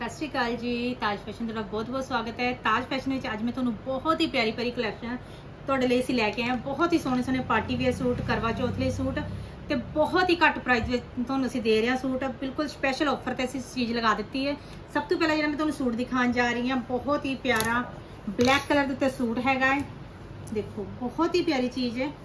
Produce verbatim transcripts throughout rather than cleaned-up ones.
सत श्री अकाल जी। ताज फैशन तुहाडा बहुत बहुत स्वागत है। ताज फैशन में अज मैं तुहानू बहुत ही प्यारी प्यारी कलैक्शन तुहाडे लई असीं लैके आए। बहुत ही सोहने सोहने party wear suit, Karva Chauth लई सूट ते बहुत ही घट प्राइस विच तुहानू असीं दे रहे हैं सूट। बिल्कुल स्पैशल ऑफर ते असीं चीज़ लगा दी है। सब तो पहला जिहड़ा मैं तुहानू सूट दिखाण जा रही हूँ, बहुत ही प्यारा ब्लैक कलर दे उत्ते सूट हैगा है। देखो बहुत ही प्यारी चीज़ है।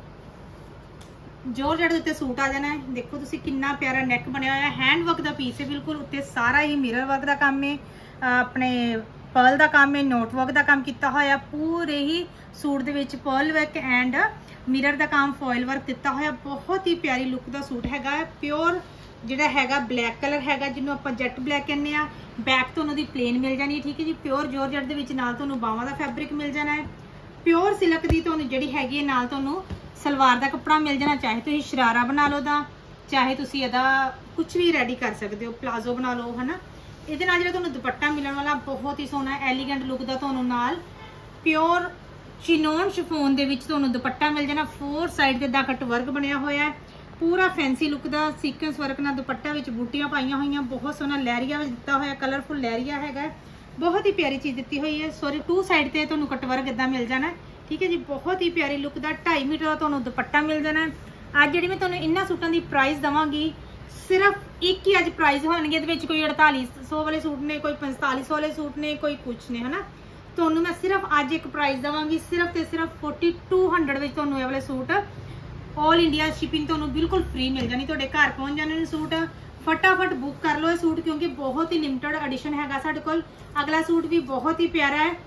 जॉर्जेट उत्ते सूट आ जाना है। देखो तुसी कितना प्यारा नैक बनया हुआ है, हैंड वर्क का पीस है बिल्कुल। उत्ते सारा ही मिरर वर्क का काम है, अपने पर्ल का काम है, नोट वर्क का काम किया होया। पूरे ही सूट दे विच पर्ल वर्क एंड मिरर का काम, फॉयल वर्क दिता होया। बहुत ही प्यारी लुक का सूट हैगा। प्योर जिहड़ा हैगा ब्लैक कलर हैगा, जिन्हों आपां जैट ब्लैक कहने आ। बैक तो उन्होंने प्लेन मिल जानी है, ठीक है जी। प्योर जॉर्जेट दे विच नाल तुहानूं बावां दा फैब्रिक मिल जाना है। प्योर सिल्क दी तुहानूं जिहड़ी हैगी है नाल तुहानूं सलवार का कपड़ा मिल जाना। चाहे तुम शरारा बना लो दा, चाहे तुम यदा कुछ भी रेडी कर सकते हो, प्लाजो बना लो है ना। ये जो दुपट्टा मिलने वाला बहुत ही सोहना एलीगेंट लुक का तुहानूं नाल प्योर चिनोन शिफोन दे विच तुहानूं दुपट्टा मिल जाना। फोर साइड ते दा कट वर्क बनया होया है, पूरा फैंसी लुक का सीक्वेंस वर्क ना दुपट्टा विच बूटियां पाइयां होईयां। बहुत सोहना लहरिया विच दिता होया, कलरफुल लहरिया हैगा। बहुत ही प्यारी चीज़ दी हुई है। सॉरी टू साइड ते तुहानूं कट वर्क इदां मिल जाना, ठीक है जी। बहुत ही प्यारी लुक का ढाई मीटर का तुहानूं दुपट्टा मिल जाना है। अज जी मैं तुहानूं इन्हां सूटां दी प्राइस देवांगी, सिर्फ एक ही अज प्राइस होणगे। इहदे विच कोई अड़ताली सौ वाले सूट ने, कोई पैंताली सौ वाले सूट ने, कोई कुछ ने, है ना। तुहानूं मैं सिर्फ अज एक प्राइस देवांगी, सिर्फ तो सिर्फ फोर्टी टू हंड्रड विच तुहानूं ये वाले सूट ऑल इंडिया शिपिंग तुहानूं बिल्कुल फ्री मिल जानी। तुहाडे घर पहुंच जाने ने सूट। फटाफट बुक कर लो ये सूट, क्योंकि बहुत ही लिमिटेड एडिशन हैगा साडे कोल। अगला सूट भी बहुत ही प्यारा है।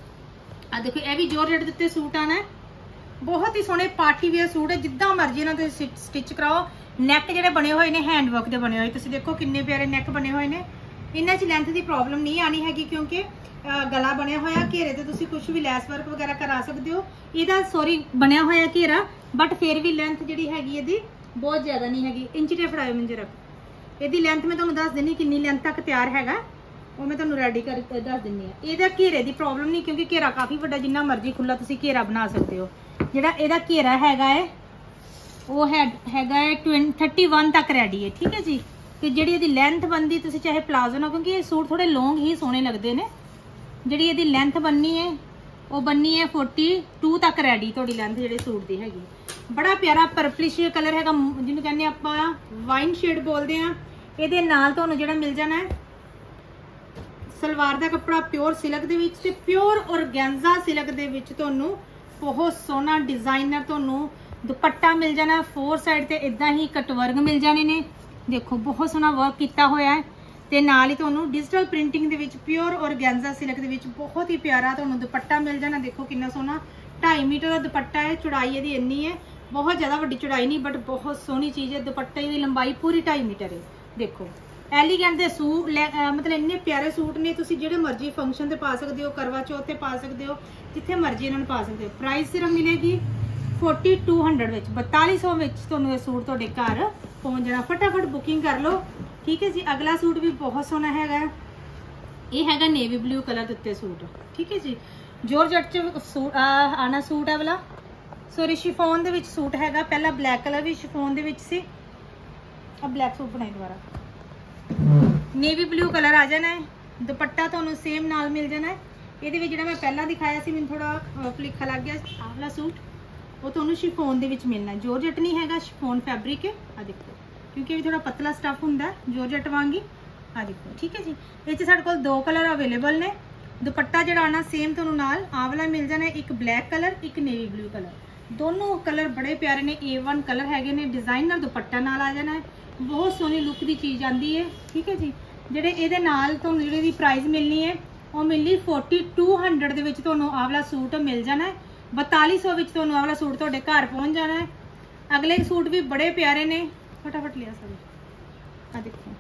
आ देखो यह भी जॉर्जेट के उत्ते सूट आना है। बहुत ही सोहने पार्टी वेयर सूट है, जिद्दां मर्जी ना तुसीं स्टिच कराओ। नैक जिहड़े बने हुए ने हैंड वर्क के बने हुए, तुसीं देखो किन्ने प्यारे नैक बने हुए ने। इन्हां च लेंथ की प्रॉब्लम नहीं आनी हैगी, क्योंकि गला बनया होया। घेरे ते तुसीं कुछ भी लैस वर्क वगैरह करा सकते हो। इहदा सॉरी बनया होया घेरा, बट फिर भी लेंथ जिहड़ी हैगी इहदी बहुत ज़्यादा नहीं हैगी। इंच ते फड़ाओ मंजे रख। इहदी लेंथ मैं तुहानूं दस दिंदी किन्नी लेंथ तक तैयार हैगा, वो मैं तुहानूं रेडी कर दस दिंदी हां। इहदा घेरे की प्रॉब्लम नहीं, क्योंकि घेरा काफ़ी वड्डा, जिन्ना मर्जी खुला तुसीं घेरा बना सकते हो। जिहड़ा इहदा घेरा हैगा है वो है हैगा है ट्वेंटी थर्टी वन तक रेडी है, ठीक है जी। तो जिहड़ी इहदी लेंथ बनदी, तुसीं चाहे प्लाजो ना, क्योंकि ये सूट थोड़े लॉन्ग ही सोहने लगते हैं। जिहड़ी इहदी लेंथ बननी है वो बननी है फोर्टी टू तक रेडी। तुहाडी लेंथ जिहड़ी सूट दी हैगी। बड़ा प्यारा पर्पलिश कलर हैगा, जिन्होंने कहने आपां वाइन शेड बोलते हैं। इहदे नाल तुहानूं जिहड़ा मिल जाना है सलवार का कपड़ा प्योर सिल्क दे विच ते प्योर ऑर्गेन्जा सिल्क दे विच तुहानूं बहुत सोहना डिजाइनर तुहानूं दुपट्टा मिल जाना। फोर साइड ते इदां ही कट वर्क मिल जाने ने। देखो बहुत सोहना वर्क किया होया है, ते नाल ही तुहानूं डिजिटल प्रिंटिंग दे विच प्योर ऑर्गेन्जा सिल्क दे विच बहुत ही प्यारा तुहानूं दुपट्टा मिल जाना। देखो कितना सोहना ढाई मीटर का दुपट्टा है। चौड़ाई इहदी इन्नी है, बहुत ज़्यादा वड्डी चौड़ाई नहीं, बट बहुत सोहनी चीज़ है। दुपट्टे की लंबाई पूरी ढाई मीटर है। देखो एलीगेंट दे सूट मतलब इन्ने प्यारे सूट ने, तुसीं जिहड़े मर्जी फंक्शन ते पा सकते हो, करवा चौथ ते पा सकते हो, जिथे मर्जी इन्हां नूं पा सकते हो। प्राइस सिर्फ मिलेगी फोर्टी टू हंड्रड विच, बताली सौ विच तुहानूं ये सूट तुहाडे घर पहुंच जाना। फटाफट बुकिंग कर लो, ठीक है जी। अगला सूट भी बहुत सोहना हैगा, ये हैगा नेवी ब्लू कलर दे उत्ते सूट, ठीक है जी। जॉर्जेट च सूट आना सूट है वाला, सॉरी शिफोन दे विच सूट हैगा। पहला ब्लैक कलर भी शिफोन दे विच सी, अब ब्लैक सूट बनाई दोबारा। नेवी ब्लू कलर आ जाना है। दुपट्टा तुहानूं सेम नाल मिल जाना है। ये जिहड़ा मैं पहला दिखाया सी, मैनूं थोड़ा भुलेखा लग गया। आह वाला सूट वो तुहानूं शिफोन दे विच मिलना है। जॉर्जेट नहीं हैगा, शिफोन फैब्रिक है। आ देखो, क्योंकि भी थोड़ा पतला स्टफ हुंदा है जॉर्जेट वांगी। आ देखो, ठीक है जी। इह च साडे कोल दो कलर अवेलेबल ने। दुपट्टा जिहड़ा आना सेम तुहानूं नाल आह वाला मिल जाना है। एक ब्लैक कलर, एक नेवी ब्लू कलर। दोनों कलर बड़े प्यारे ने, ए वन कलर हैगे ने। डिजाइनर दुपट्टा नाल आ जाना है। बहुत सोहनी लुक की चीज़ आती है, ठीक है जी। जिहड़े इहदे नाल तुहानूं जिहड़ी प्राइस मिलनी है वो मिलनी फोर्टी टू हंड्रड दे विच तुहानूं आह वाला सूट मिल जाना है। बताली सौ विच तुहानूं आह वाला सूट तुहाडे घर पहुंच जाना है। अगले सूट भी बड़े प्यारे ने, फटाफट लिया सब। आ देखो,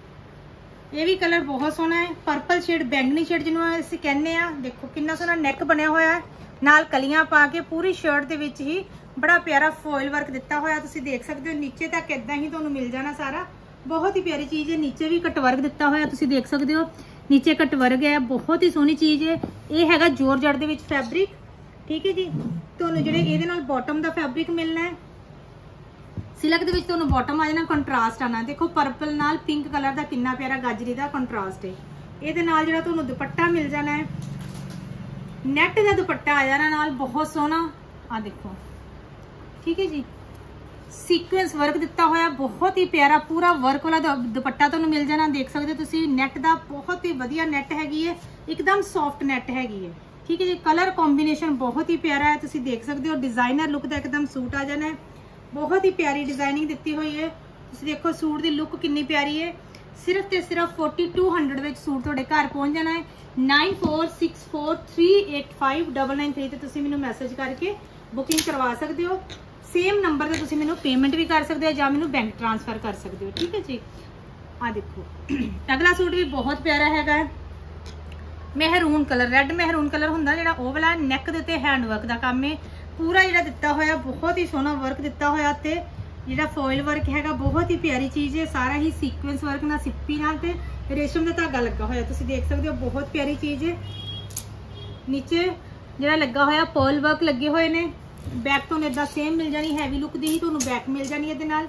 ये भी कलर बहुत सोहना है, पर्पल शेड, बैंगनी शेड जिन्हों असीं कहने आ। देखो कितना सोहना नैक बनया होया है, नाल कलियां पा के पूरी शर्ट दे विच ही बड़ा प्यारा फॉयल वर्क दिता होया। तुसीं देख सकते हो नीचे तक इदां ही तुहानूं मिल जाना सारा। बहुत ही प्यारी चीज़ है। नीचे भी कट वर्क दिता होया, तुसीं देख सकते हो नीचे कट वर्क है। बहुत ही सोहनी चीज़ है। ये हैगा जॉर्जेट दे विच फैब्रिक, ठीक है जी। तुहानूं जिहड़े इहदे नाल बॉटम दा फैब्रिक मिलना है। सिल्क दे विच तुहानूं बॉटम आ जाना, कंट्रास्ट आना। देखो पर्पल नाल पिंक कलर का कितना प्यारा गाजरी का कंट्रास्ट है। ਇਹਦੇ ਨਾਲ ਜਿਹੜਾ ਤੁਹਾਨੂੰ ਦੁਪੱਟਾ ਮਿਲ ਜਾਣਾ ਹੈ, ਨੈਟ ਦਾ ਦੁਪੱਟਾ ਆ ਜਾਣਾ ਨਾਲ, ਬਹੁਤ ਸੋਹਣਾ। ਆ ਦੇਖੋ, ਠੀਕ ਹੈ ਜੀ, ਸੀਕੁਐਂਸ ਵਰਕ ਦਿੱਤਾ ਹੋਇਆ, ਬਹੁਤ ਹੀ ਪਿਆਰਾ ਪੂਰਾ ਵਰਕ ਵਾਲਾ ਦੁਪੱਟਾ ਤੁਹਾਨੂੰ ਮਿਲ ਜਾਣਾ। ਦੇਖ ਸਕਦੇ ਹੋ ਤੁਸੀਂ, ਨੈਟ ਦਾ ਬਹੁਤ ਹੀ ਵਧੀਆ ਨੈਟ ਹੈਗੀ ਹੈ, ਇੱਕਦਮ ਸੌਫਟ ਨੈਟ ਹੈਗੀ ਹੈ, ਠੀਕ ਹੈ ਜੀ। ਕਲਰ ਕੰਬੀਨੇਸ਼ਨ ਬਹੁਤ ਹੀ ਪਿਆਰਾ ਹੈ, ਤੁਸੀਂ ਦੇਖ ਸਕਦੇ ਹੋ। ਡਿਜ਼ਾਈਨਰ ਲੁੱਕ ਦਾ ਇੱਕਦਮ ਸੂਟ ਆ ਜਾਣਾ ਹੈ, ਬਹੁਤ ਹੀ ਪਿਆਰੀ ਡਿਜ਼ਾਈਨਿੰਗ ਦਿੱਤੀ ਹੋਈ ਹੈ। ਤੁਸੀਂ ਦੇਖੋ ਸੂਟ ਦੀ ਲੁੱਕ ਕਿੰਨੀ ਪਿਆਰੀ ਹੈ। ਸਿਰਫ ਤੇ ਸਿਰਫ फोर्टी टू हंड्रेड ਵਿੱਚ ਸੂਟ ਤੁਹਾਡੇ ਘਰ ਪਹੁੰਚ ਜਾਣਾ ਹੈ। Nine four six four three eight five nine nine three ਤੇ ਤੁਸੀਂ ਮੈਨੂੰ ਮੈਸੇਜ ਕਰਕੇ ਬੁਕਿੰਗ ਕਰਵਾ ਸਕਦੇ ਹੋ। ਸੇਮ ਨੰਬਰ ਤੇ ਤੁਸੀਂ ਮੈਨੂੰ ਪੇਮੈਂਟ ਵੀ ਕਰ ਸਕਦੇ ਹੋ ਜਾਂ ਮੈਨੂੰ ਬੈਂਕ ਟ੍ਰਾਂਸਫਰ ਕਰ ਸਕਦੇ ਹੋ, ਠੀਕ ਹੈ ਜੀ। ਆ ਦੇਖੋ, ਅਗਲਾ ਸੂਟ ਵੀ ਬਹੁਤ ਪਿਆਰਾ ਹੈਗਾ, ਮਹਿਰੂਨ ਕਲਰ, ਰੈੱਡ ਮਹਿਰੂਨ ਕਲਰ ਹੁੰਦਾ ਜਿਹੜਾ, ਉਹ ਵਾਲਾ। ਨੈਕ ਦੇ ਉੱਤੇ ਹੈਂਡ ਵਰਕ ਦਾ ਕੰਮ ਹੈ ਪੂਰਾ ਜਿਹੜਾ ਦਿੱਤਾ ਹੋਇਆ, ਬਹੁਤ ਹੀ ਸੋਹਣਾ ਵਰਕ ਦਿੱਤਾ ਹੋਇਆ ਤੇ ਜਿਹੜਾ ਫੋਇਲ ਵਰਕ ਹੈਗਾ ਬਹੁਤ ਹੀ ਪਿਆਰੀ ਚੀਜ਼ ਹੈ। ਸਾਰਾ ਹੀ ਸੀਕੁਐਂਸ ਵਰਕ ਨਾਲ, ਸਿੱਪੀ ਨਾਲ ਤੇ ਰੇਸ਼ਮ ਦਾ ਧਾਗਾ ਲੱਗਾ ਹੋਇਆ, ਤੁਸੀਂ ਦੇਖ ਸਕਦੇ ਹੋ, ਬਹੁਤ ਪਿਆਰੀ ਚੀਜ਼ ਹੈ। ਨੀਚੇ ਜਿਹੜਾ ਲੱਗਾ ਹੋਇਆ ਪਰਲ ਵਰਕ ਲੱਗੇ ਹੋਏ ਨੇ। ਬੈਕ ਤੋਂ ਇਦਾਂ ਸੇਮ ਮਿਲ ਜਾਣੀ, ਹੈਵੀ ਲੁੱਕ ਦੀ ਹੀ ਤੁਹਾਨੂੰ ਬੈਕ ਮਿਲ ਜਾਣੀ ਇਹਦੇ ਨਾਲ।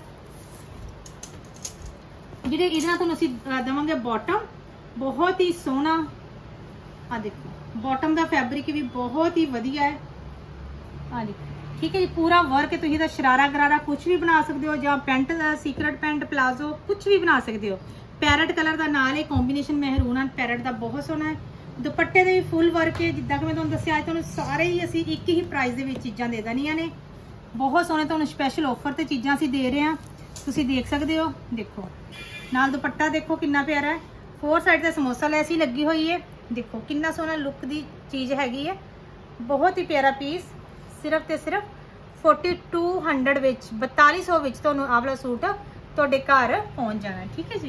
ਜਿਹੜੇ ਇਹਦੇ ਨਾਲ ਤੁਹਾਨੂੰ ਅਸੀਂ ਦੇਵਾਂਗੇ ਬਾਟਮ, ਬਹੁਤ ਹੀ ਸੋਹਣਾ। ਆ ਦੇਖੋ, ਬਾਟਮ ਦਾ ਫੈਬਰਿਕ ਵੀ ਬਹੁਤ ਹੀ ਵਧੀਆ ਹੈ। ਆ ਦੇਖੋ, ਠੀਕ ਹੈ ਜੀ, ਪੂਰਾ ਵਰਕ ਹੈ। ਤੁਸੀਂ ਇਹਦਾ ਸ਼ਰਾਰਾ ਗਰਾਰਾ ਕੁਝ ਵੀ ਬਣਾ ਸਕਦੇ ਹੋ, ਜਾਂ ਪੈਂਟ ਦਾ ਸੀਕਰਟ ਪੈਂਟ ਪਲਾਜ਼ੋ ਕੁਝ ਵੀ ਬਣਾ ਸਕਦੇ ਹੋ। ਪੈਰਟ ਕਲਰ ਦਾ ਨਾਲ ਹੈ, ਕੰਬੀਨੇਸ਼ਨ ਮਹਿਰੂਨ ਨਾਲ ਪੈਰਟ ਦਾ ਬਹੁਤ ਸੋਹਣਾ ਹੈ। ਦੁਪੱਟੇ ਦੇ ਵੀ ਫੁੱਲ ਵਰਕ ਹੈ, ਜਿੱਦਾਂ ਕਿ ਮੈਂ ਤੁਹਾਨੂੰ ਦੱਸਿਆ, ਅੱਜ ਤੁਹਾਨੂੰ ਸਾਰੇ ਹੀ ਅਸੀਂ ਇੱਕ ਹੀ ਪ੍ਰਾਈਸ ਦੇ ਵਿੱਚ ਚੀਜ਼ਾਂ ਦੇ ਦੇਣੀਆਂ ਨੇ। ਬਹੁਤ ਸੋਹਣੇ ਤੁਹਾਨੂੰ ਸਪੈਸ਼ਲ ਆਫਰ ਤੇ ਚੀਜ਼ਾਂ ਅਸੀਂ ਦੇ ਰਹੇ ਹਾਂ, ਤੁਸੀਂ ਦੇਖ ਸਕਦੇ ਹੋ। ਦੇਖੋ ਨਾਲ ਦੁਪੱਟਾ ਦੇਖੋ ਕਿੰਨਾ ਪਿਆਰਾ ਹੈ, ਫੋਰ ਸਾਈਡ ਤੇ ਸਮੋਸਾ ਲੈਸ ਹੀ ਲੱਗੀ ਹੋਈ ਹੈ। ਦੇਖੋ ਕਿੰਨਾ ਸੋਹਣਾ ਲੁੱਕ ਦੀ ਚੀਜ਼ ਹੈਗੀ ਹੈ, ਬਹੁਤ ਹੀ ਪਿਆਰਾ ਪੀਸ। ਸਿਰਫ ਤੇ ਸਿਰਫ फोर्टी टू हंड्रेड ਵਿੱਚ, ਬਤਾਲੀ ਸੌ ਵਿੱਚ ਤੁਹਾਨੂੰ ਆਹ ਵਾਲਾ ਸੂਟ ਤੁਹਾਡੇ ਘਰ ਪਹੁੰਚ ਜਾਣਾ, ਠੀਕ ਹੈ ਜੀ।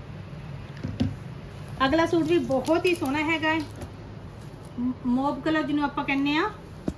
ਅਗਲਾ ਸੂਟ ਵੀ ਬਹੁਤ ਹੀ ਸੋਹਣਾ ਹੈਗਾ, ਮੋਬ ਕਲਰ ਜਿਹਨੂੰ ਆਪਾਂ ਕਹਿੰਦੇ ਆ,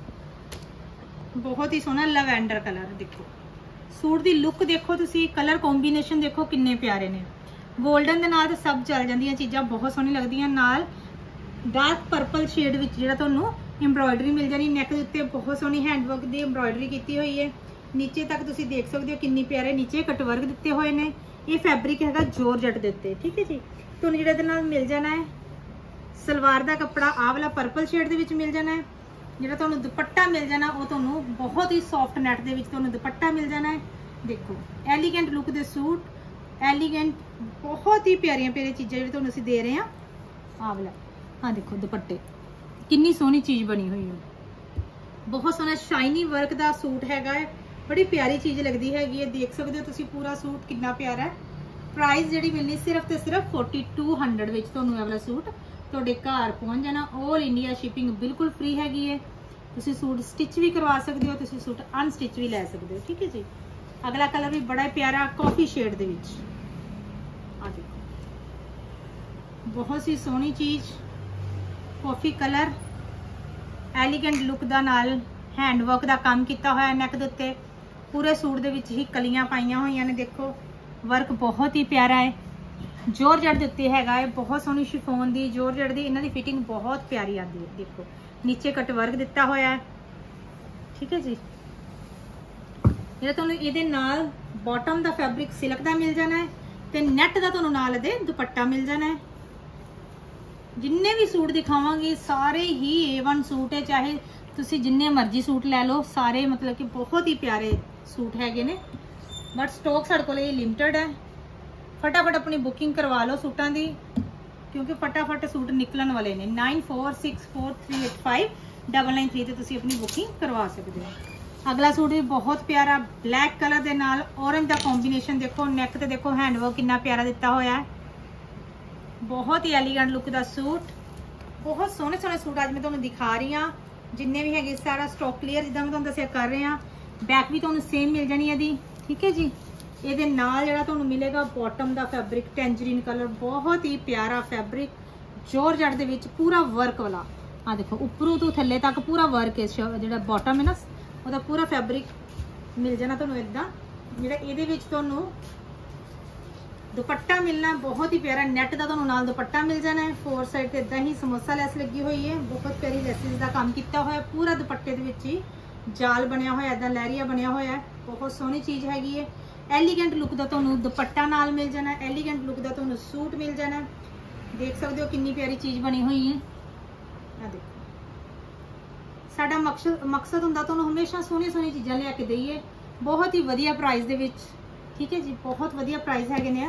ਬਹੁਤ ਹੀ ਸੋਹਣਾ ਲਵੈਂਡਰ ਕਲਰ। ਦੇਖੋ ਸੂਟ ਦੀ ਲੁੱਕ ਦੇਖੋ ਤੁਸੀਂ, ਕਲਰ ਕੰਬੀਨੇਸ਼ਨ ਦੇਖੋ ਕਿੰਨੇ ਪਿਆਰੇ ਨੇ। 골ਡਨ ਦੇ ਨਾਲ ਤਾਂ ਸਭ ਚੱਲ ਜਾਂਦੀਆਂ ਚੀਜ਼ਾਂ, ਬਹੁਤ ਸੋਹਣੀ ਲੱਗਦੀਆਂ। ਨਾਲ ਡਾਰਕ ਪਰਪਲ ਸ਼ੇਡ ਵਿੱਚ ਜਿਹੜਾ ਤੁਹਾਨੂੰ एम्ब्रॉयडरी मिल जानी, नैक के उत्ते बहुत सोहनी हैंडवर्क की एम्ब्रॉयडरी की हुई है। नीचे तक तुसी देख सकते हो किन्नी प्यारे नीचे कटवर्क दिते हुए ने। ये फैब्रिक हैगा जॉर्जेट दे उत्ते, ठीक है जी। तुहानूं जिहड़े दे नाल मिल जाना है सलवार दा कपड़ा आ वाला पर्पल शेड दे विच मिल जाना है। जिहड़ा तुहानूं दुपट्टा मिल जाना वो तुहानूं बहुत ही सॉफ्ट नैट दे विच तुहानूं दुपट्टा मिल जाना है। देखो एलीगेंट लुक दे सूट, एलीगेंट बहुत ही प्यारियां प्यारियां चीज़ां जिहड़ी तुहानूं असीं दे रहे हां। आ वाला हाँ देखो दुपट्टे किन्नी सोहनी चीज़ बनी हुई है, बहुत सोहना शाइनी वर्क का सूट हैगा है, बड़ी प्यारी चीज़ लगती हैगी है। देख सकते हो तुसी पूरा सूट कितना प्यारा है। प्राइस जिहड़ी मिलनी सिर्फ ते सिर्फ फोर्टी टू हंड्रेड विच तुहानूं ये वाला सूट तुहाडे घर पहुंच जाना। ऑल इंडिया शिपिंग बिल्कुल फ्री हैगी है। तुसी सूट स्टिच भी करवा सकते हो, तुसी सूट अनस्टिच भी लै सकते हो, ठीक है जी। अगला कलर भी बड़ा प्यारा कॉफी शेड दे विच, आ देखो बहुत सी सोहनी चीज़, कॉफी कलर एलीगेंट लुक दा नाल हैंडवर्क का काम किया हुआ है। नैक दे उत्ते पूरे सूट दे विच ही कलियां पाईयां होईयां ने। देखो वर्क बहुत ही प्यारा है, जॉर्जेट दे उत्ते हैगा है, बहुत सोहनी शिफोन दी जॉर्जेट दी, इन्हां दी फिटिंग बहुत प्यारी आती है। देखो नीचे कट वर्क दिता होया है, ठीक है जी। जिहड़ा तुहानूं इहदे नाल बॉटम दा फैब्रिक सिल्क दा मिल जाना है ते नैट दा तुहानूं नाल इहदे दुपट्टा मिल जाना है। जिन्ने भी सूट दिखावांगी सारे ही ए वन सूट है, चाहे तुसी जिन्ने मर्जी सूट ले लो, सारे मतलब कि बहुत ही प्यारे सूट हैगे ने। बट स्टॉक साडे कोल लिमिटेड है, फटाफट अपनी बुकिंग करवा लो सूटां दी, क्योंकि फटाफट सूट निकलन वाले ने। Nine four six four three eight five double nine three ते तुसी अपनी बुकिंग करवा सकते हो। अगला सूट भी बहुत प्यारा ब्लैक कलर दे नाल ऑरेंज दा कॉम्बीनेशन। देखो नैक ते देखो हैंडवर्क कितना प्यारा दिता होया है, बहुत ही एलीगेंट लुक का सूट। बहुत सोहने सोहने सूट अज मैं तुहानूं दिखा रही हाँ, जिन्ने भी है सारा स्टॉक क्लीयर जिद्दां मैं तुहानूं दस्सिया कर रहे हैं। बैक भी तुहानूं सेम मिल जानी है दी, ठीक है जी। ये नाल जिहड़ा तुहानूं मिलेगा बॉटम का फैब्रिक टेंजरीन कलर, बहुत ही प्यारा फैब्रिक जॉर्जेट दे विच पूरा वर्क वाला। हाँ देखो उपरों तो थल्ले तक पूरा वर्क है, जिहड़ा बॉटम है ना उसका पूरा फैब्रिक मिल जाना तुहानूं इदां। जिहड़ा इहदे विच तुहानूं दुपट्टा मिलना बहुत ही प्यारा, नैट का तुहानूं नाल दुपट्टा मिल जाना है। फोर साइड ते इदां ही समोसा लैस लगी हुई है, बहुत प्यारी लैसिस का काम किया हुआ है। पूरा दुपट्टे दे विच ही जाल बनया हुआ है, इदां लहरिया बनया हुआ है, बहुत सोहनी चीज़ हैगी है। एलीगेंट लुक का तुहानूं दुपट्टा नाल मिल जाना, एलीगेंट लुक का तुहानूं सूट मिल जाना। देख सकते हो कितनी प्यारी चीज़ बनी हुई है। आ देखो साडा मकसद मकसद हुंदा तुहानूं हमेशा सोहनी सोहनी चीज़ां लिया के दईए, बहुत ही वधिया प्राइस दे विच। ठीक है जी, बहुत वधिया प्राइस हैगे ने।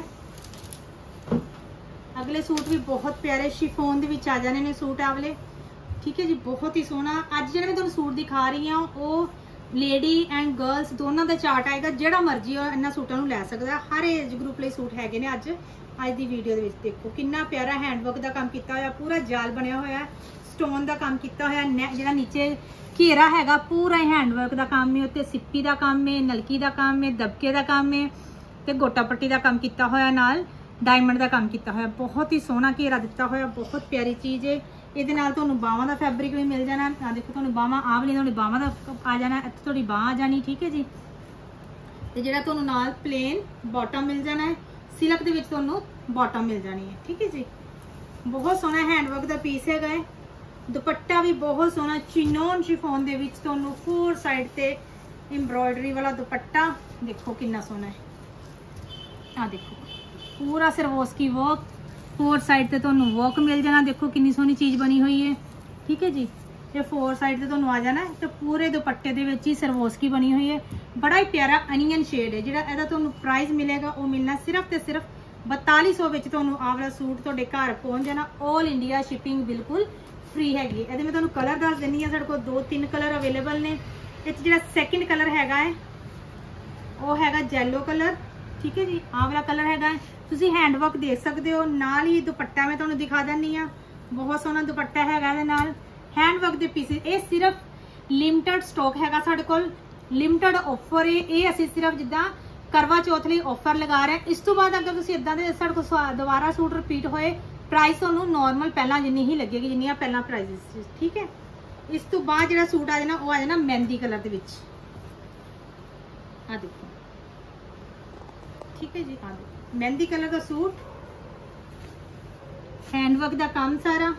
अगले सूट भी बहुत प्यारे शिफोन दे विच आ जाने ने सूट आ वाले। ठीक है जी, बहुत ही सोहना। अज जिहड़ा मैं तुहानूं सूट दिखा रही हां वो लेडी एंड गर्ल्स दोनों का चार्ट आएगा, जिहड़ा मर्जी इन्हां सूटां नूं लै सकदा। हर एज ग्रुप लई सूट हैगे ने। अज अज दी वीडियो दे विच देखो कितना प्यारा हैंडवर्क का काम किया होया, पूरा जाल बनया होया, स्टोन का काम किया होया, जिहड़ा नीचे घेरा हैगा पूरा हैंडवर्क का काम है। उत्ते सिप्पी का काम है, नलकी का काम है, दबके का काम है, ते गोटा पट्टी का काम किया होया, नाल डायमंड का काम किया होया। बहुत ही सोहना घेरा दिता होया, बहुत प्यारी चीज़ है। ये नाल तुहानूं बावां दा फैब्रिक भी मिल जाना। आ देखो तुहानूं बावां आ वाली तुहानूं बावां दा आ जाना, इत्थे तुहाडी बांह आ जानी। ठीक है जी, ते जिहड़ा तुहानूं नाल प्लेन बॉटम मिल जाना है, सिल्क दे विच तुहानूं बॉटम मिल जानी है। ठीक है जी, बहुत सोहना हैंडवर्क का पीस है। दुपट्टा भी बहुत सोहना चिनोन शिफोन दे विच तुहानूं फोर साइड ते एम्ब्रॉयडरी वाला दुपट्टा देखो कितना सोहना है। आ देखो पूरा सरवोस्की वर्क, फोर साइड ते तुहानूं वर्क मिल जाना। देखो कितनी सोहनी चीज़ बनी हुई है। ठीक है जी, ये फोर साइड ते तुहानूं आ जाना तो पूरे दुपट्टे दे विच ही सरवोस्की बनी हुई है। बड़ा ही प्यारा अनियन शेड है। जिहड़ा इहदा तुहानूं प्राइस मिलेगा वो मिलना सिर्फ ते सिर्फ बताली सौ विच तुहानूं आ वाला सूट तुहाडे घर पहुंच जाना। ऑल इंडिया शिपिंग बिल्कुल फ्री हैगी। इहदे मैं तुहानूं कलर दस दिंदी हां, साडे कोल दो तीन कलर अवेलेबल ने। इस जिहड़ा सैकेंड कलर हैगा है वो हैगा येलो कलर। ठीक है जी, आ वाला कलर हैगा है। तुसीं हैंडवर्क देख सकते हो, नाल ही दुपट्टा मैं तुहानूं दिखा दिंदी हां। बहुत सोहना दुपट्टा हैगा इहदे नाल हैंडवर्क दे पीसेस। ये सिर्फ लिमिटेड स्टॉक हैगा साडे कोल, लिमिटेड ऑफर है। ये असीं सिर्फ जिद्दां करवा चौथ लई ऑफर लगा रहे हैं। इस तो बाद अगर तुसीं इदां दे साडे कोल दोबारा सूट रिपीट होए, प्राइस तुहानूं नॉर्मल पहला जिन्नी ही लगेगी जिन्नियां पहला प्राइस। ठीक है, इस तो बाद जिहड़ा सूट आ जाना वो आ जाना मेहंदी कलर दे विच। आ देखो ठीक है जी, आ देखो मेहंदी कलर का सूट, हैंडवर्क का काम सारा,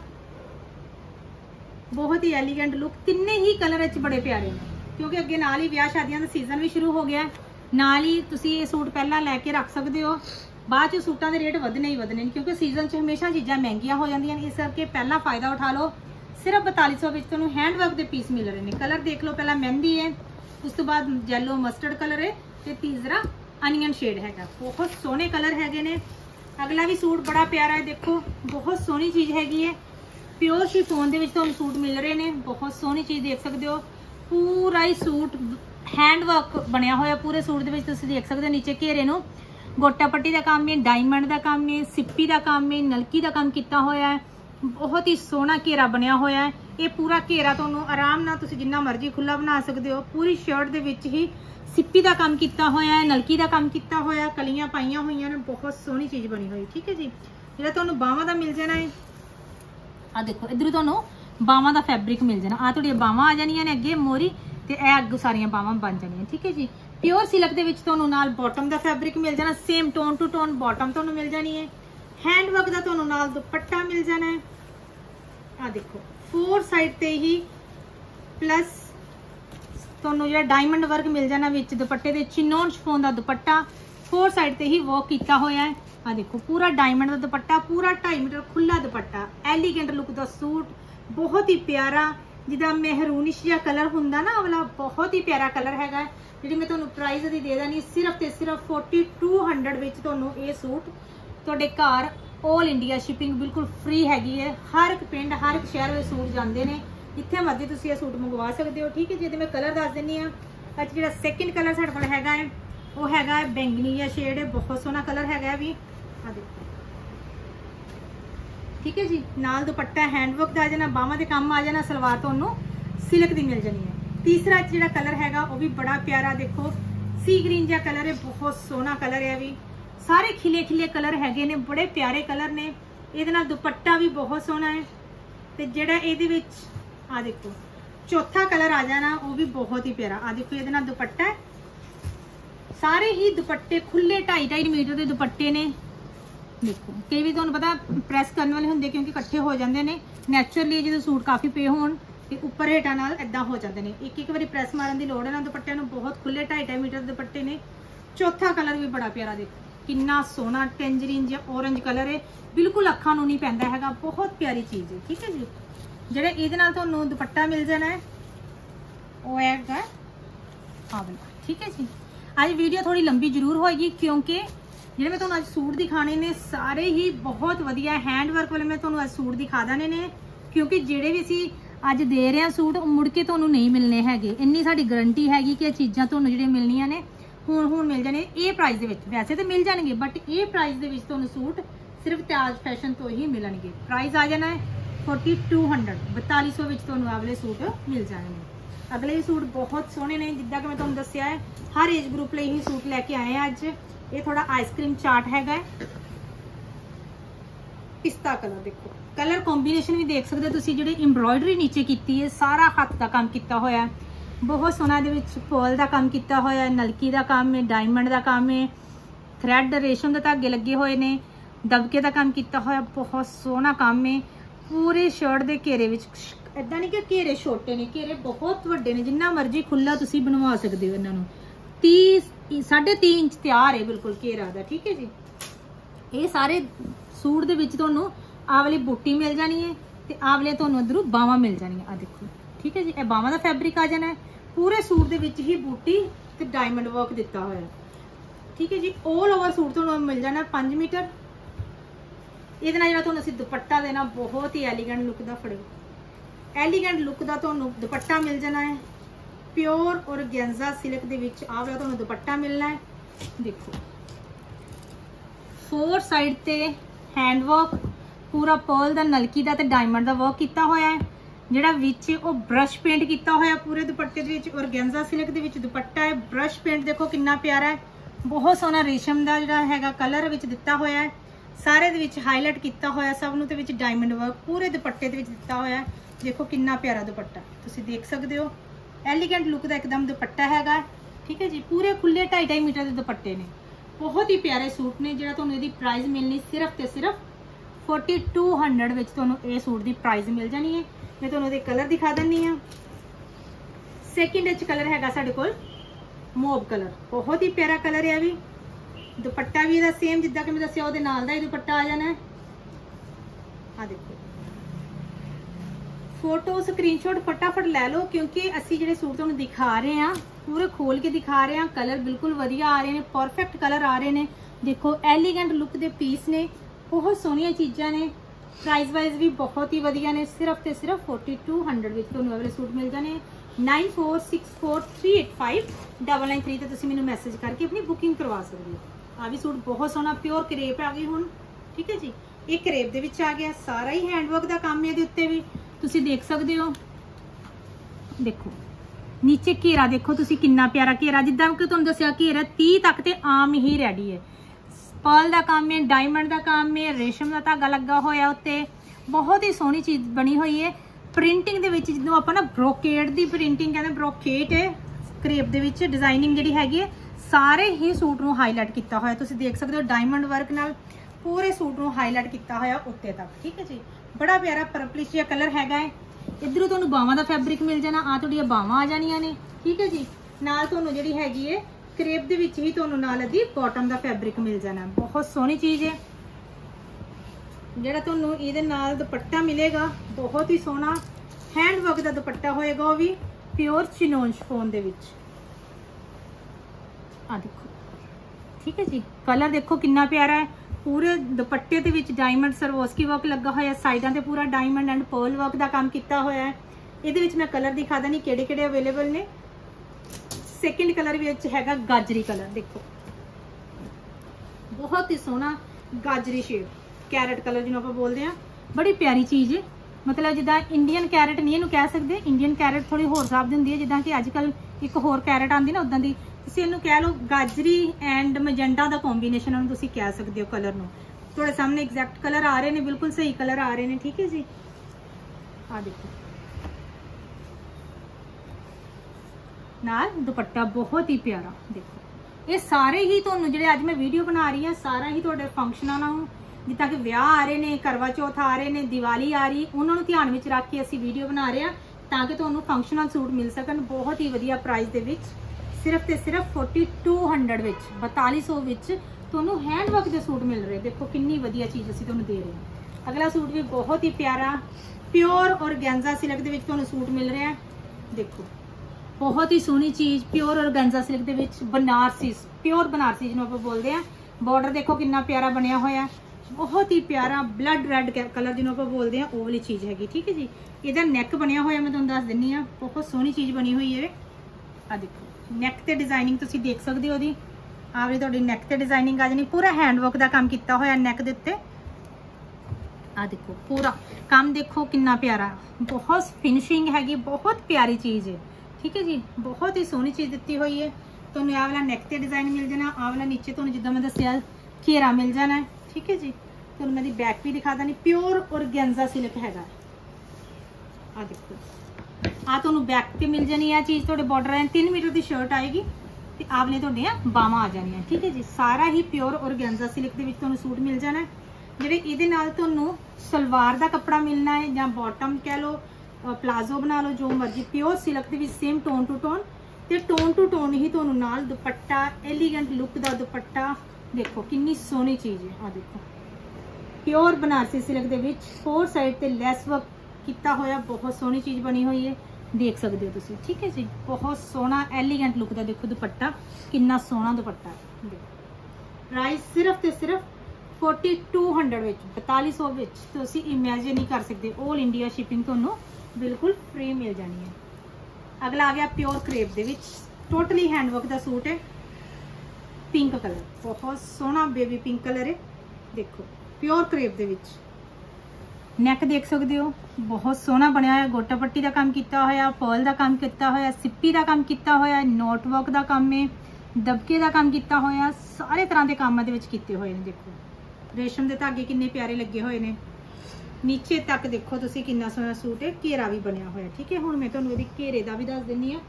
बहुत ही एलीगेंट लुक। तिन्ने ही कलर इच बड़े प्यारे ने, क्योंकि अगे नाल ही ब्याह शादियां का सीजन भी शुरू हो गया। नाल ही तुसीं ये सूट पहला लैके रख सकते हो, बाद च सूटां दे रेट वधने ही वधने, क्योंकि सीजन च हमेशा चीज़ां महंगियां हो जांदियां ने। इस करके पहला फायदा उठा लो। सिर्फ बताली सौ विच तुहानूं हैंडवर्क के पीस मिल रहे हैं। कलर देख लो, पहला मेहंदी है, उस तो बाद येलो मस्टर्ड कलर है, ते तीसरा अनियन शेड हैगा। बहुत सोहने कलर हैगे ने। अगला भी सूट बड़ा प्यारा है, देखो बहुत सोहनी चीज़ हैगी है। प्योर शिफोन दे विच तुहानूं सूट मिल रहे हैं। बहुत सोहनी चीज़ देख सकते हो, पूरा ही सूट हैंडवर्क बनया होया। पूरे सूट दे विच तुसीं देख सकते हो, नीचे घेरे नूं गोटा पट्टी का काम है, डायमंड का काम है, सिप्पी का काम है, नलकी का काम किया होया है। बहुत ही सोहना घेरा बनया होया है। ये पूरा घेरा तुहानूं आराम नाल तुसीं जिन्ना मर्जी खुला बना सकते हो। पूरी शर्ट दे विच ही सिप्पी का काम किया होया है, नलकी का काम किया होया, कलियां पाइयां हुई ने। बहुत सोहनी चीज़ बनी हुई। ठीक है जी, जिहड़ा तुहानूं बावां दा मिल जाना है। आ देखो इधर तुहानूं बावां दा फैब्रिक मिल जाना। आ तुहाडियां बावां आ जानियां ने अगे मोरी, ते ए अग्गों सारियां बावां बन जानियां। ठीक है जी, प्योर सिल्क दे विच तुहानूं नाल बॉटम दा फैब्रिक मिल जाना। Same tone to tone bottom तुहानूं मिल जानी है। हैंडवर्क दा तुहानूं नाल दुपट्टा मिल जाना है। आ देखो फोर साइड ते ही प्लस तुहानूं जिहड़ा डायमंड वर्क मिल जाना विच दुपट्टे दे। चिनोन शिफोन दा दुपट्टा फोर साइड ते ही वर्क किया होया है। आ देखो पूरा डायमंड का दुपट्टा, पूरा ढाई मीटर खुला दुपट्टा, एलीगेंट लुक का सूट, बहुत ही प्यारा। जिदा मेहरूनिश या कलर हुंदा ना वाला, बहुत ही प्यारा कलर हैगा। जी मैं तुहानूं प्राइस दी दे देनी सिर्फ ते सिर्फ फोर्टी टू हंड्रड विच तुहानूं ये सूट तुहाडे घर ऑल इंडिया शिपिंग बिल्कुल फ्री हैगी है। हर एक पिंड हर एक शहर में सूट जाते हैं, जिथे मर्जी तुसीं ये सूट मंगवा सकते हो। ठीक है जी, मैं कलर दस दिंदी हां। अज जिहड़ा सैकेंड कलर साडे कोल हैगा है वो हैगा बैंगनी या शेड है। बहुत सोहना कलर हैगा भी। आ देखो ठीक है जी, नाल दुपट्टा हैंडवर्क दा आ जाना, बावां दे काम आ जाना, सलवार तुहानूं सिल्क दी मिल जानी है। तीसरा जिहड़ा कलर हैगा वो भी बड़ा प्यारा, देखो सी ग्रीन जा कलर है। बहुत सोहना कलर है भी। सारे खिले खिले कलर हैगे ने, बड़े प्यारे कलर ने। इहदे नाल दुपट्टा भी बहुत सोहना है। ते जिहड़ा इहदे विच आ देखो चौथा कलर आ जाना, वो भी बहुत ही प्यारा। आ देखो इहदे नाल दुपट्टा है। सारे ही दुपट्टे खुले ढाई ढाई मीटर के दुपट्टे ने। देखो कई भी तुहानूं पता प्रैस करने वाले होंदे, क्योंकि इकट्ठे हो जाते हैं नैचुरली। जो सूट काफ़ी पे होण ते उपर हेठां नाल इदां हो जाते हैं। एक एक बारी प्रैस मारन की लोड़ है ना दुपट्टे नूं। बहुत खुले ढाई ढाई मीटर दुपट्टे ने। चौथा कलर भी बड़ा प्यारा, देखो किन्ना सोहना टेंजरीन या ऑरेंज कलर है, बिल्कुल अखां नूं नहीं पैंदा हैगा, बहुत प्यारी चीज़ है। ठीक है जी, ਜਿਹੜੇ ਇਹਦੇ ਨਾਲ ਤੁਹਾਨੂੰ ਦੁਪੱਟਾ ਮਿਲ ਜਾਣਾ ਹੈ ਉਹ ਹੈਗਾ ਆ ਵਾਲਾ। ਠੀਕ ਹੈ ਜੀ, ਅੱਜ ਵੀਡੀਓ ਥੋੜੀ ਲੰਬੀ ਜ਼ਰੂਰ ਹੋਏਗੀ ਕਿਉਂਕਿ ਜਿਹੜੇ ਮੈਂ ਤੁਹਾਨੂੰ ਅੱਜ ਸੂਟ ਦਿਖਾਣੇ ਨੇ ਸਾਰੇ ਹੀ ਬਹੁਤ ਵਧੀਆ ਹੈਂਡ ਵਰਕ ਵਾਲੇ ਮੈਂ ਤੁਹਾਨੂੰ ਅੱਜ ਸੂਟ ਦਿਖਾ ਦਾਣੇ ਨੇ, ਕਿਉਂਕਿ ਜਿਹੜੇ ਵੀ ਅਸੀਂ ਅੱਜ ਦੇ ਰਹੇ ਹਾਂ ਸੂਟ ਮੁੜ ਕੇ ਤੁਹਾਨੂੰ ਨਹੀਂ ਮਿਲਣੇ ਹੈਗੇ। ਇੰਨੀ ਸਾਡੀ ਗਾਰੰਟੀ ਹੈਗੀ ਕਿ ਇਹ ਚੀਜ਼ਾਂ ਤੁਹਾਨੂੰ ਜਿਹੜੀਆਂ ਮਿਲਣੀਆਂ ਨੇ ਹੁਣ ਹੁਣ ਮਿਲ ਜਾਣੇ ਇਹ ਪ੍ਰਾਈਸ ਦੇ ਵਿੱਚ। ਵੈਸੇ ਤਾਂ ਮਿਲ ਜਾਣਗੇ ਬਟ ਇਹ ਪ੍ਰਾਈਸ ਦੇ ਵਿੱਚ ਤੁਹਾਨੂੰ ਸੂਟ ਸਿਰਫ ਤਾਜ ਫੈਸ਼ਨ ਤੋਂ ਹੀ ਮਿਲਣਗੇ। ਪ੍ਰਾਈਸ ਆ ਜਾਣਾ ਹੈ फोर्टी टू हंड्रेड बताली सौ ਵਿੱਚ ਤੁਹਾਨੂੰ ਆਹ ਵਾਲੇ ਸੂਟ ਮਿਲ ਜਾਣਗੇ। ਅਗਲੇ ਸੂਟ ਬਹੁਤ ਸੋਹਣੇ ਨੇ, ਜਿੱਦਾਂ ਕਿ ਮੈਂ ਤੁਹਾਨੂੰ ਦੱਸਿਆ ਹੈ ਹਰ ਏਜ ਗਰੁੱਪ ਲਈ ਹੀ ਸੂਟ ਲੈ ਕੇ ਆਏ ਆ ਅੱਜ। ਇਹ ਥੋੜਾ ਆਈਸਕ੍ਰੀਮ ਚਾਰਟ ਹੈਗਾ, ਪਿਸਤਾ ਕਲਰ, ਦੇਖੋ ਕਲਰ ਕੰਬੀਨੇਸ਼ਨ ਵੀ ਦੇਖ ਸਕਦੇ ਹੋ ਤੁਸੀਂ। ਜਿਹੜੀ ਐਮਬ੍ਰੋਇਡਰੀ ਨੀਚੇ ਕੀਤੀ ਹੈ ਸਾਰਾ ਹੱਥ ਦਾ ਕੰਮ ਕੀਤਾ ਹੋਇਆ, ਬਹੁਤ ਸੋਹਣਾ। ਦੇ ਵਿੱਚ ਪਰਲ ਦਾ ਕੰਮ ਕੀਤਾ ਹੋਇਆ, ਨਲਕੀ ਦਾ ਕੰਮ ਹੈ, ਡਾਇਮੰਡ ਦਾ ਕੰਮ ਹੈ, ਥ੍ਰੈਡ ਰੇਸ਼ਮ ਦੇ ਧਾਗੇ ਲੱਗੇ ਹੋਏ ਨੇ, ਦਬਕੇ ਦਾ ਕੰਮ ਕੀਤਾ ਹੋਇਆ, ਬਹੁਤ ਸੋਹਣਾ ਕੰਮ ਹੈ। ਪੂਰੇ ਸ਼ਰਟ ਦੇ ਘੇਰੇ ਵਿੱਚ ਇਦਾਂ ਨਹੀਂ ਕਿ ਘੇਰੇ ਛੋਟੇ ਨੇ, ਘੇਰੇ ਬਹੁਤ ਵੱਡੇ ਨੇ, ਜਿੰਨਾ ਮਰਜ਼ੀ ਖੁੱਲਾ ਤੁਸੀਂ ਬਣਵਾ ਸਕਦੇ ਹੋ ਇਹਨਾਂ ਨੂੰ। तीस साढ़े तीन इंच ਤਿਆਰ ਹੈ ਬਿਲਕੁਲ ਘੇਰਾ ਦਾ। ਠੀਕ ਹੈ ਜੀ, ਇਹ ਸਾਰੇ ਸੂਟ ਦੇ ਵਿੱਚ ਤੁਹਾਨੂੰ ਆਹ ਵਾਲੀ ਬੂਟੀ ਮਿਲ ਜਾਣੀ ਹੈ ਤੇ ਆਹ ਵਾਲੇ ਤੁਹਾਨੂੰ ਅੰਦਰੋਂ ਬਾਹਾਂ ਮਿਲ ਜਾਣੀਆਂ। ਆ ਦੇਖੋ, ਠੀਕ ਹੈ ਜੀ, ਇਹ ਬਾਹਾਂ ਦਾ ਫੈਬਰਿਕ ਆ ਜਾਣਾ ਹੈ। ਪੂਰੇ ਸੂਟ ਦੇ ਵਿੱਚ ਹੀ ਬੂਟੀ ਤੇ ਡਾਇਮੰਡ ਵਰਕ ਦਿੱਤਾ ਹੋਇਆ ਹੈ। ਠੀਕ ਹੈ ਜੀ, ਆਲ ਓਵਰ ਸੂਟ ਤੁਹਾਨੂੰ ਮਿਲ ਜਾਣਾ ਪੰਜ ਮੀਟਰ। ਇਹਦੇ ਨਾਲ ਜਿਹੜਾ ਤੁਹਾਨੂੰ ਅਸੀਂ ਦੁਪੱਟਾ ਦੇਣਾ ਬਹੁਤ ਹੀ ਐਲੀਗੈਂਟ ਲੁੱਕ ਦਾ, ਫੜੋ ਐਲੀਗੈਂਟ ਲੁੱਕ ਦਾ ਤੁਹਾਨੂੰ ਦੁਪੱਟਾ ਮਿਲ ਜਾਣਾ ਹੈ। ਪਿਓਰ ਔਰਗੈਂਜ਼ਾ ਸਿਲਕ ਦੇ ਵਿੱਚ ਆਹ ਵਾਲਾ ਤੁਹਾਨੂੰ ਦੁਪੱਟਾ ਮਿਲਣਾ ਹੈ। ਦੇਖੋ ਫੋਰ ਸਾਈਡ ਤੇ हैंड वर्क पूरा पर्ल दा नलकी दा ते डायमंड दा वर्क किया होया है। जिहड़ा विच ओ ब्रश पेंट किया होया पूरे दुपट्टे दे विच। ऑर्गेन्जा सिल्क दे विच दुपट्टा है। ब्रश पेंट देखो कितना प्यारा है, बहुत सोहना रेशम दा जिहड़ा हैगा कलर विच दिता होया है। सारे दे विच हाईलाइट किया होया, सब नूं ते विच डायमंड वर्क पूरे दुपट्टे दे विच दिता होया है। देखो कितना प्यारा दुपट्टा तुसीं देख सकदे हो, एलीगेंट लुक दा एकदम दुपट्टा हैगा। ठीक है जी, पूरे खुले ढाई ढाई मीटर के दुपट्टे ने, बहुत ही प्यारे सूट ने। जिहड़ा तुहानूं इहदी प्राइस मिलनी सिर्फ ते सिर्फ फोर्टी टू हंड्रेड विच तुहानूं इह सूट की प्राइस मिल जानी है। मैं तुहानूं इहदे कलर दिखा दिंदी हां। सैकेंड विच कलर हैगा साडे कोल मोव कलर, बहुत ही प्यारा कलर है। भी दुपट्टा भी इहदा सेम जिद्दां कि मैं दस्सिया उहदे नाल दा ही दुपट्टा आ जाना है। आ देखो फोटो स्क्रीनशॉट फटाफट लै लो, क्योंकि असी जिहड़े सूट तुहानूं दिखा रहे हैं पूरे खोल के दिखा रहे हैं। कलर बिल्कुल वधिया आ रहे हैं, परफेक्ट कलर आ रहे हैं। देखो एलीगेंट लुक के पीस ने, बहुत सोहनिया चीज़ां ने। प्राइस वाइज भी बहुत ही वधिया ने। सिर्फ तो सिर्फ फोर्टी टू हंड्रेड विच तुहानूं वाले सूट मिल जाने। Nine four six four three eight five double nine three ते तुसीं मैनूं मैसेज करके अपनी बुकिंग करवा सकते हो। आ भी सूट बहुत सोहना प्योर करेप आ गई हुण। ठीक है जी, ये करेप दे विच आ गया, सारा ही हैंडवर्क का काम है। इहदे उत्ते भी तुसीं देख सकते हो। देखो नीचे घेरा देखो तुसी कितना प्यारा घेरा, जिद्दां कि तुहानूं दस्सिया घेरा तीह तक ते आम ही रेडी है। पर्ल दा काम है, डायमंड दा काम है, रेशम दा धागा लगा होया उत्ते। बहुत ही सोहनी चीज़ बनी हुई है। प्रिंटिंग दे विच जिद्दां आपां ना ब्रोकेड दी प्रिंटिंग कहंदे, ब्रोकेट है करेप दे विच डिजाइनिंग जिहड़ी हैगी है। सारे ही सूट नूं हाईलाइट किया होया, तुसी देख सकते हो। डायमंड वर्क नाल पूरे सूट नूं हाईलाइट किया होया उत्ते तक। ठीक है जी, बड़ा प्यारा पर्पलिश जिहा कलर हैगा है। इधरों तुहानूं बावां दा फैब्रिक मिल जाना, आ तुहाडीआं बावां आ जाणियां ने। ठीक है जी, नाल तुहानूं जिहड़ी हैगी है करेप दे विच ही तुहानूं नाल अद्धी बॉटम दा फैब्रिक मिल जाना। बहुत सोहनी चीज़ है। जिहड़ा तुहानूं इहदे नाल दुपट्टा मिलेगा बहुत ही सोहना हैंड वर्क दा दुपट्टा होएगा, वो भी प्योर चिनोन शिफॉन दे विच। आ देखो, ठीक है जी, कलर देखो कितना प्यारा है। पूरे दुपट्टे दे विच डायमंड सरवोस्की वर्क लगा होया, साइडां ते पूरा डायमंड एंड पर्ल वर्क दा काम किया होया है। इहदे विच मैं कलर दिखा देनी किहड़े किहड़े अवेलेबल ने। सेकंड कलर भी हैगा गाजरी कलर, देखो बहुत ही सोहना गाजरी शेड, कैरेट कलर जिन्हों आप बोलते हैं। बड़ी प्यारी चीज़ है, मतलब जिदा इंडियन कैरेट नहीं इन्हू कह सकते। इंडियन कैरेट थोड़ी होर हिसाब की होंदी है, जिदा कि अजकल एक होर कैरेट आती ना उदा की तुसीं इहनूं कह लो गाजरी एंड मजेंटा का कॉम्बीनेशन उन्होंने तुसीं कह सकते हो। कलर नूं तुहाडे सामने एग्जैक्ट कलर आ रहे हैं, बिल्कुल सही कलर आ रहे हैं। ठीक है जी, आ देखो नाल दुपट्टा बहुत ही प्यारा। देखो ये सारे ही तुहानूं जिहड़े अज मैं वीडियो बना रही हूँ सारा ही तुहाडे फंक्शनां नाल, जिद्दां कि विआह आ रहे हैं, करवा चौथ आ रहे हैं, दिवाली आ रही, उन्होंने ध्यान में रख के असीं वीडियो बना रहे हैं ताकि तुहानूं फंक्शनल सूट मिल सकन बहुत ही वधिया प्राइस दे विच। सिर्फ ते सिर्फ फोर्टी टू हंड्रेड विच, बताली सौ विच ਤੁਹਾਨੂੰ हैंड वर्क ਦੇ ਸੂਟ ਮਿਲ ਰਹੇ। ਦੇਖੋ ਕਿੰਨੀ ਵਧੀਆ ਚੀਜ਼ ਅਸੀਂ ਤੁਹਾਨੂੰ ਦੇ ਰਹੇ ਹਾਂ। ਅਗਲਾ ਸੂਟ ਵੀ ਬਹੁਤ ਹੀ ਪਿਆਰਾ ਪਿਓਰ ਔਰਗੈਂਜ਼ਾ ਸਿਲਕ ਦੇ ਵਿੱਚ ਤੁਹਾਨੂੰ ਸੂਟ ਮਿਲ ਰਿਹਾ ਹੈ। ਦੇਖੋ ਬਹੁਤ ਹੀ ਸੋਹਣੀ ਚੀਜ਼ ਪਿਓਰ ਔਰਗੈਂਜ਼ਾ ਸਿਲਕ ਦੇ ਵਿੱਚ बनारसी ਪਿਓਰ बनारसी ਜਿਹਨੂੰ ਆਪਾਂ ਬੋਲਦੇ ਆ। ਬਾਰਡਰ ਦੇਖੋ ਕਿੰਨਾ ਪਿਆਰਾ ਬਣਿਆ ਹੋਇਆ, ਬਹੁਤ ਹੀ ਪਿਆਰਾ ਬਲੱਡ ਰੈਡ ਕਲਰ ਜਿਹਨੂੰ ਆਪਾਂ ਬੋਲਦੇ ਆ ਉਹ ਵਾਲੀ ਚੀਜ਼ ਹੈਗੀ। ਠੀਕ ਹੈ ਜੀ। ਇਹਦਾ ਨੈਕ ਬਣਿਆ ਹੋਇਆ ਮੈਂ ਤੁਹਾਨੂੰ ਦੱਸ ਦਿੰਨੀ ਆ, ਬਹੁਤ ਸੋਹਣੀ ਚੀਜ਼ ਬਣੀ ਹੋਈ ਹੈ। ਆ ਦੇਖੋ ਨੈਕ ਤੇ ਡਿਜ਼ਾਈਨਿੰਗ ਤੁਸੀਂ ਦੇਖ ਸਕਦੇ ਹੋ ਉਹਦੀ। ਆਹ ਵੀ ਤੁਹਾਡੀ ਨੈਕ ਤੇ ਡਿਜ਼ਾਈਨਿੰਗ ਆ ਜਾਣੀ, ਪੂਰਾ हैंड वर्क ਦਾ ਕੰਮ ਕੀਤਾ ਹੋਇਆ ਨੈਕ ਦੇ ਉੱਤੇ। ਆ ਦੇਖੋ ਪੂਰਾ ਕੰਮ ਦੇਖੋ ਕਿੰਨਾ ਪਿਆਰਾ, ਬਹੁਤ ਫਿਨਿਸ਼ਿੰਗ ਹੈਗੀ, ਬਹੁਤ ਪਿਆਰੀ ਚੀਜ਼ ਹੈ। ਠੀਕ ਹੈ ਜੀ। ਬਹੁਤ ਹੀ ਸੋਹਣੀ ਚੀਜ਼ ਦਿੱਤੀ ਹੋਈ ਹੈ। ਤੁਹਾਨੂੰ ਆਹ ਵਾਲਾ ਨੈਕ ਤੇ ਡਿਜ਼ਾਈਨ ਮਿਲ ਜਾਣਾ, ਆਹ ਵਾਲਾ ਨੀਚੇ ਤੁਹਾਨੂੰ ਜਿੱਦਾਂ ਮੈਂ ਦੱਸਿਆ ਘੇਰਾ ਮਿਲ ਜਾਣਾ। ਠੀਕ ਹੈ ਜੀ। ਤੁਹਾਨੂੰ ਮੈਂ ਦੀ ਬੈਕ ਵੀ ਦਿਖਾ ਦਾਂਗੀ, ਪਿਓਰ ਔਰਗੈਂਜ਼ਾ ਸਿਲਕ ਹੈਗਾ। ਆ ਦੇਖੋ ਆ ਤੁਹਾਨੂੰ ਬੈਕ ਤੇ ਮਿਲ ਜਾਣੀ ਆ ਚੀਜ਼। ਤੁਹਾਡੇ ਬਾਰਡਰ ਹੈ तीन ਮੀਟਰ ਦੀ ਸ਼ਰਟ ਆਏਗੀ ਤੇ ਆਪਨੇ ਤੁਹਾਡੀਆਂ ਬਾਹਾਂ ਆ ਜਾਣੀਆਂ। ਠੀਕ ਹੈ ਜੀ। ਸਾਰਾ ਹੀ ਪਿਓਰ ਔਰਗੈਂਜ਼ਾ ਸਿਲਕ ਦੇ ਵਿੱਚ ਤੁਹਾਨੂੰ ਸੂਟ ਮਿਲ ਜਾਣਾ। ਜਿਹੜੇ ਇਹਦੇ ਨਾਲ ਤੁਹਾਨੂੰ ਸਲਵਾਰ ਦਾ ਕੱਪੜਾ ਮਿਲਣਾ ਹੈ ਜਾਂ ਬਾਟਮ ਕਹਿ ਲਓ, ਪਲਾਜ਼ੋ ਬਣਾ ਲਓ, ਜੋ ਮਰਜ਼ੀ। ਪਿਓਰ ਸਿਲਕ ਦੇ ਵਿੱਚ ਸੇਮ ਟੋਨ ਟੂ ਟੋਨ ਤੇ ਟੋਨ ਟੂ ਟੋਨ ਹੀ ਤੁਹਾਨੂੰ ਨਾਲ ਦੁਪੱਟਾ, ਐਲੀਗੈਂਟ ਲੁੱਕ ਦਾ ਦੁਪੱਟਾ। ਦੇਖੋ ਕਿੰਨੀ ਸੋਹਣੀ ਚੀਜ਼ ਹੈ। ਆ ਦੇਖੋ ਪਿਓਰ बनारसी सिल्क ਦੇ ਵਿੱਚ फोर ਸਾਈਡ ਤੇ ਲੈਸ ਵਰਕ ਕੀਤਾ ਹੋਇਆ, ਬਹੁਤ ਸੋਹਣੀ ਚੀਜ਼ ਬਣੀ ਹੋਈ ਹੈ। ਦੇਖ ਸਕਦੇ ਹੋ ਤੁਸੀਂ। ਠੀਕ ਹੈ ਜੀ। ਬਹੁਤ ਸੋਹਣਾ ਐਲੀਗੈਂਟ ਲੁੱਕ ਦਾ ਦੇਖੋ ਦੁਪੱਟਾ, ਕਿੰਨਾ ਸੋਹਣਾ ਦੁਪੱਟਾ ਹੈ। ਪ੍ਰਾਈਸ ਸਿਰਫ ਤੇ ਸਿਰਫ फोर्टी टू हंड्रेड ਵਿੱਚ ਬਤਾਲੀ ਸੌ ਵਿੱਚ ਤੁਸੀਂ ਇਮੇਜਿਨ ਨਹੀਂ ਕਰ ਸਕਦੇ। 올 ਇੰਡੀਆ ਸ਼ਿਪਿੰਗ ਤੁਹਾਨੂੰ ਬਿਲਕੁਲ ਫ੍ਰੀ ਮਿਲ ਜਾਣੀ ਹੈ। ਅਗਲਾ ਆ ਗਿਆ ਪਿਓਰ ਕ੍ਰੇਪ ਦੇ ਵਿੱਚ, ਟੋਟਲੀ हैंड वर्क ਦਾ ਸੂਟ ਹੈ। ਪਿੰਕ ਕਲਰ, ਬਹੁਤ ਸੋਹਣਾ ਬੇਬੀ ਪਿੰਕ ਕਲਰ ਹੈ। ਦੇਖੋ ਪਿਓਰ ਕ੍ਰੇਪ ਦੇ ਵਿੱਚ ਨੈਕ ਦੇਖ ਸਕਦੇ ਹੋ, ਬਹੁਤ ਸੋਹਣਾ ਬਣਿਆ ਹੋਇਆ। ਗੋਟਾ ਪੱਟੀ ਦਾ ਕੰਮ ਕੀਤਾ ਹੋਇਆ, ਪਰਲ ਦਾ ਕੰਮ ਕੀਤਾ ਹੋਇਆ, ਸਿੱਪੀ ਦਾ ਕੰਮ ਕੀਤਾ ਹੋਇਆ, ਨੋਟ ਵਰਕ ਦਾ ਕੰਮ ਹੈ, ਦਬਕੇ ਦਾ ਕੰਮ ਕੀਤਾ ਹੋਇਆ। ਸਾਰੇ ਤਰ੍ਹਾਂ ਦੇ ਕੰਮ ਦੇ ਵਿੱਚ ਕੀਤੇ ਹੋਏ ਨੇ। ਦੇਖੋ ਰੇਸ਼ਮ ਦੇ ਧਾਗੇ ਕਿੰਨੇ ਪਿਆਰੇ ਲੱਗੇ ਹੋਏ ਨੇ। ਨੀਚੇ ਤੱਕ ਦੇਖੋ ਤੁਸੀਂ ਕਿੰਨਾ ਸੋਹਣਾ ਸੂਟ ਹੈ। ਘੇਰਾ ਵੀ ਬਣਿਆ ਹੋਇਆ। ਠੀਕ ਹੈ। ਹੁਣ ਮੈਂ ਤੁਹਾਨੂੰ ਇਹਦੀ ਘੇਰੇ ਦਾ ਵੀ ਦੱਸ ਦਿੰਨੀ ਆ।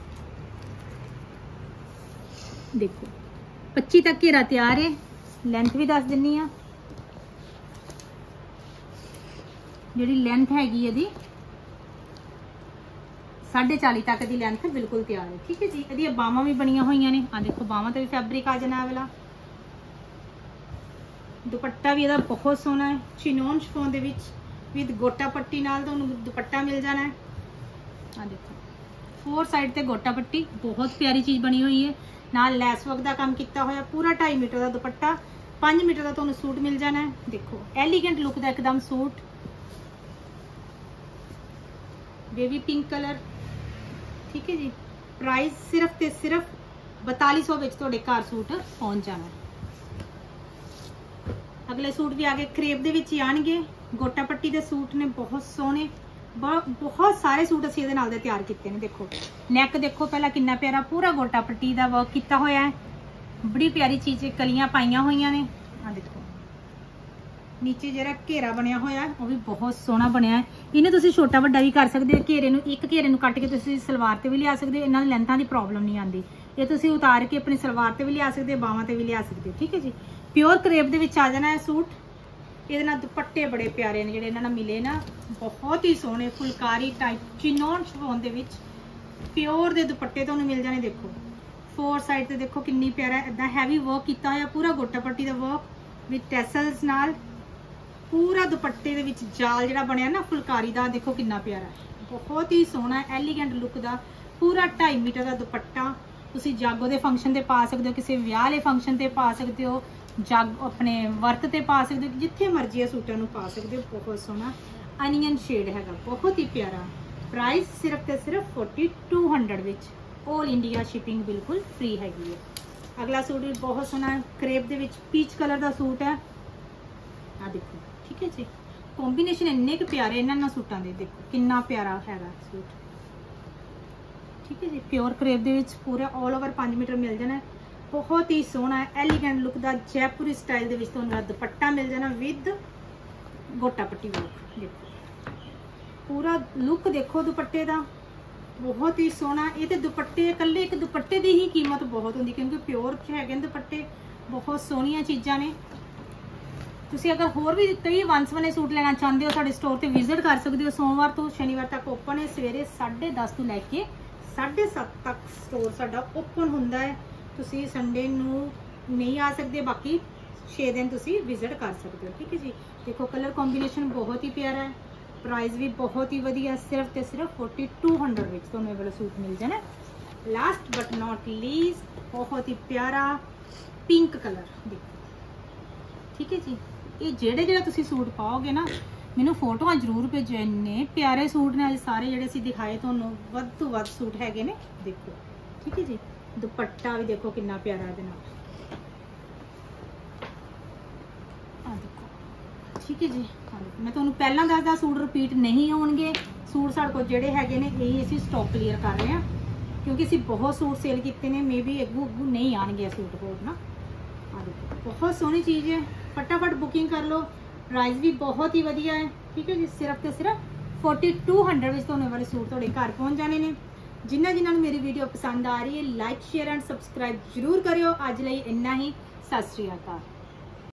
ਦੇਖੋ पच्चीस तक घेरा तैयार है। लेंथ भी दस दिनी आ, जी लेंथ हैगी यदी साढ़े चाली तक की लेंथ बिल्कुल तैयार है। ठीक है जी। यदि बावां भी बनिया हुई ने। आ देखो बावां ते भी फैब्रिक आ जाना वाला। दुपट्टा भी यदा बहुत सोहना है, चिनोन शिफॉन दे विच विद गोटा पट्टी नाल तुहानूं दुपट्टा मिल जाना है। आ देखो फोर साइड ते गोटा पट्टी, बहुत प्यारी चीज़ बनी हुई है। नाल लैस वर्क दा काम किया होया, पूरा ढाई मीटर का दुपट्टा, पाँच मीटर का तुहानूं सूट मिल जाना है। देखो एलीगेंट लुक का एकदम सूट, बेबी पिंक कलर। ठीक है जी। प्राइस सिर्फ ते सिर्फ बताली सौ विच तुहाडे घर सूट पहुंच जाना है। अगले सूट भी आगे क्रेप दे विच ही आणगे। गोटा पट्टी दे सूट ने बहुत सोहने, बहुत सारे सूट असीं इहदे नाल दे तैयार कीते ने। देखो नैक देखो पहला कितना प्यारा, पूरा गोटा पट्टी दा वर्क किया होया है। बड़ी प्यारी चीज़, कलियां पाइयां होईयां ने। आ देखो नीचे जरा घेरा बनया होया वो भी बहुत सोहना बनया है। इन्हें तुसीं छोटा वड्डा भी कर सकते हो। घेरे नूं एक घेरे नूं कट के तुसीं सलवार ते भी लिया सकते हो। इन्हां लेंथां दी प्रॉब्लम नहीं आती। ये तुसीं उतार के अपनी सलवार ते भी लिया सकते हो, बावां ते भी लिया सकते हो। ठीक है जी। प्योर करेप दे विच आ जाना है सूट। ये दुपट्टे बड़े प्यारे ने जिहड़े इन्हां मिले ना, बहुत ही सोहने फुलकारी टाइप चिनोन शिफॉन दे विच प्योर दे दुपट्टे तुहानूं मिल जाने। देखो फोर साइड ते देखो किन्नी प्यारा इदां हैवी वर्क किया होया, पूरा गोटा पट्टी दा वर्क विद टैसल्स नाल, पूरा दुपट्टे दे विच जाल जिहड़ा बनया ना फुलकारी दा, देखो किन्ना प्यारा, बहुत ही सोहना एलीगेंट लुक दा। पूरा ढाई मीटर का दुपट्टा, तुसीं जागो दे फंक्शन ते पा सकदे हो, किसी विआह वाले फंक्शन ते पा सकदे हो, जग अपने वर्क ते पा सकते हो, जिथे मर्जी है सूटां नूं पा सकते हो। बहुत सोहना अनियन शेड हैगा, बहुत ही प्यारा। प्राइस सिर्फ ते सिर्फ फोर्टी टू हंड्रड विच, ऑल इंडिया शिपिंग बिल्कुल फ्री हैगी है। अगला सूट भी बहुत सोहना क्रेप दे विच पीच कलर का सूट है। आ देखो ठीक है जी। कॉम्बीनेशन इन्ने क प्यारे इन्हां सूटां दे, देखो किन्ना प्यारा हैगा सूट। ठीक है जी। प्योर क्रेप दे विच पूरा ऑल ओवर पाँच मीटर मिल जाना है। बहुत ही सोहना एलीगेंट लुक का जयपुरी स्टाइल दे विच तुहानूं दुपट्टा मिल जाना विद गोटा पट्टी वर्क। देखो पूरा लुक देखो दुपट्टे का, बहुत ही सोहना। ये तो दुपट्टे कल्ले एक दुपट्टे की ही कीमत बहुत होंदी, क्योंकि प्योर है दुपट्टे, बहुत सोहनिया चीज़ां ने। तुसीं अगर होर भी कई वन सवने सूट लेना चाहते हो, साडे स्टोर ते विजिट कर सकते हो। सोमवार तो शनिवार तक ओपन है, सवेरे साढ़े दस तो लैके साढ़े सत्त तक स्टोर साडा ओपन हुंदा है। तुसीं संडे नूं नहीं आ सकते बाकी छे दिन तुसी विजिट कर सकते हो। ठीक है जी, देखो कलर कॉम्बीनेशन बहुत ही प्यारा है, प्राइस भी बहुत ही वधिया, सिर्फ तो सिर्फ फोर्टी टू हंड्रेड विच तुहानू ये वाला सूट मिल जाना। लास्ट बट नॉट लीस्ट बहुत ही प्यारा पिंक कलर देखो। ठीक है जी, ये जेड़े जेड़ा तुसी सूट पाओगे ना मैनू फोटोआं जरूर भेजो, इन्ने प्यारे सूट ने सारे जेड़े असीं दिखाए तुहानू वध तो वध सूट हैगे ने देखो। ठीक है जी, दुपट्टा भी देखो कितना प्यारा दे नाल आ देखो। ठीक है जी, हाँ देखो मैं तुहानू पहलां दसदा सूट रिपीट नहीं होणगे, सूट साडे कोल जेड़े हैगे ने यही असीं स्टॉक क्लीयर कर रहे हैं क्योंकि असीं बहुत सूट सेल कीते ने, मे बी अगू अगू नहीं आएंगे सूट होर ना। हाँ देखो बहुत सोहनी चीज़ है, फटाफट बुकिंग कर लो, प्राइस भी बहुत ही वधिया है। ठीक है जी, सिर्फ तो सिर्फ फोर्टी टू हंड्रेड में तुहानू वाले सूट तुहाडे घर पहुँच जाने ने। जिन्हां जिन्हां नू मेरी वीडियो पसंद आ रही है लाइक शेयर एंड सबसक्राइब जरूर करियो। अज लई इन्ना ही, सत श्री अकाल।